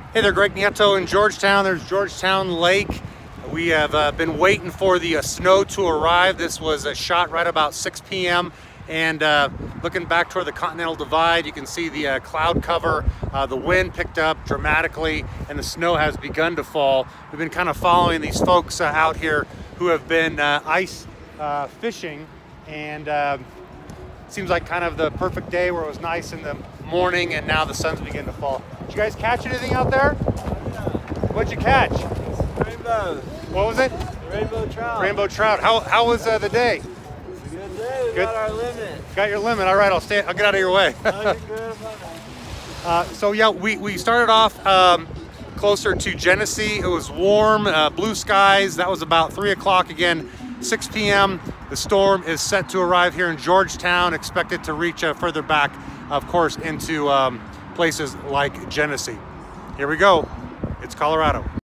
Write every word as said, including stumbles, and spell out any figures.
Hey there, Greg Nieto in Georgetown. There's Georgetown Lake. We have uh, been waiting for the uh, snow to arrive. This was a shot right about six p m and uh, looking back toward the Continental Divide, you can see the uh, cloud cover. Uh, the wind picked up dramatically and the snow has begun to fall. We've been kind of following these folks uh, out here who have been uh, ice uh, fishing, and uh, seems like kind of the perfect day where it was nice in the morning and now the sun's beginning to fall. Did you guys catch anything out there? What'd you catch? Rainbow. What was it? Rainbow trout. Rainbow trout. How, how was uh, the day? It's a good day. We Good. got our limit. Got your limit. All right, I'll stay. I'll get out of your way. No, you're good. uh, so yeah, we, we started off um, closer to Genesee. It was warm, uh, blue skies. That was about three o'clock again, six p m The storm is set to arrive here in Georgetown, expected to reach uh, further back, of course, into um, places like Genesee. Here we go. It's Colorado.